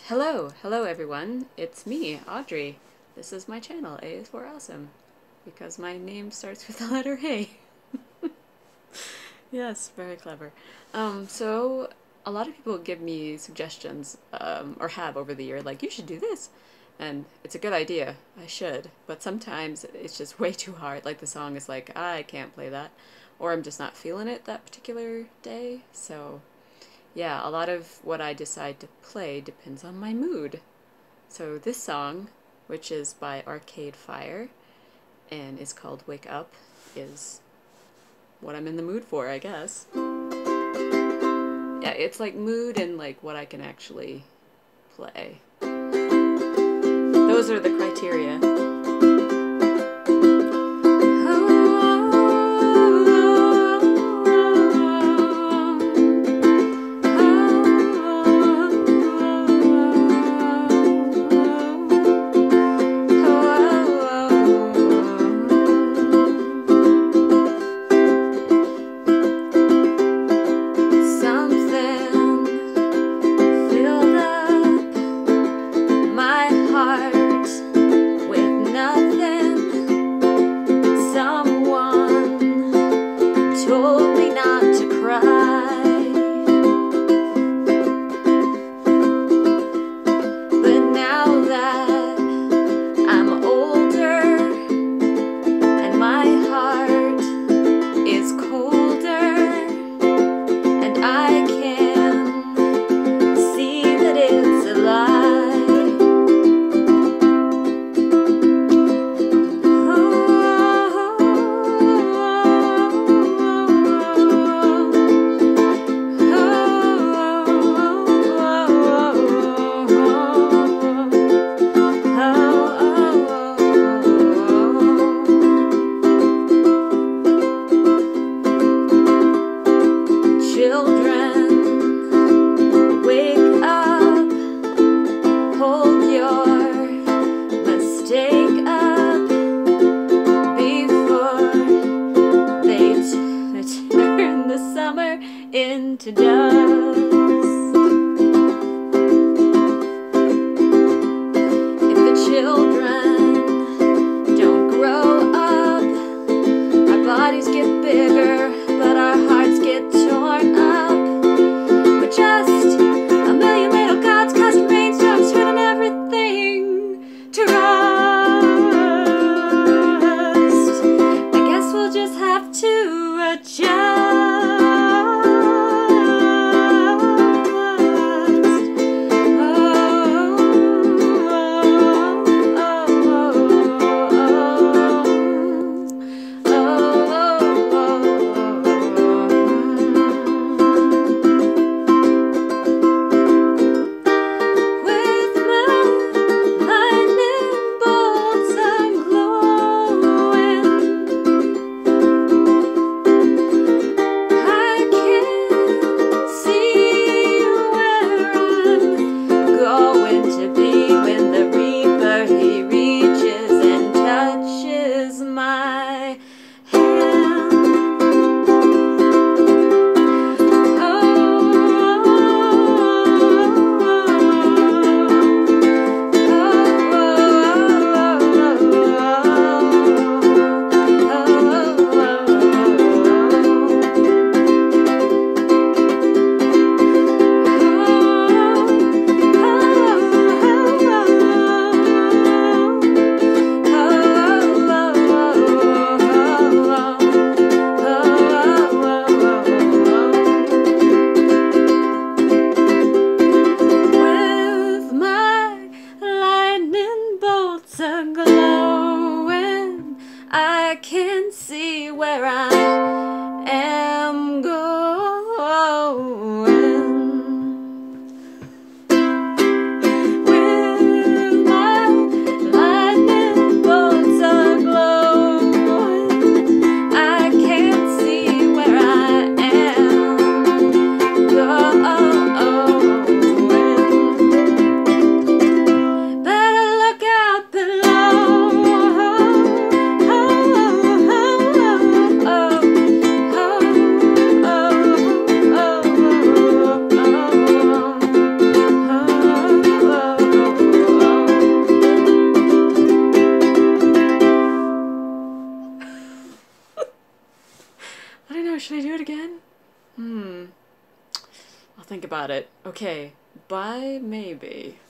Hello everyone. It's me, Audrey. This is my channel, A is for Awesome, because my name starts with the letter A. Yes, very clever. So a lot of people give me suggestions, or have over the year, like, you should do this. And it's a good idea, I should, but sometimes it's just way too hard. Like the song is like, I can't play that, or I'm just not feeling it that particular day. So yeah, a lot of what I decide to play depends on my mood. So this song, which is by Arcade Fire and is called Wake Up, is what I'm in the mood for, I guess. Yeah, it's like mood and like what I can actually play. Those are the criteria. know. Should I do it again? Hmm. I'll think about it. Okay. Bye, maybe.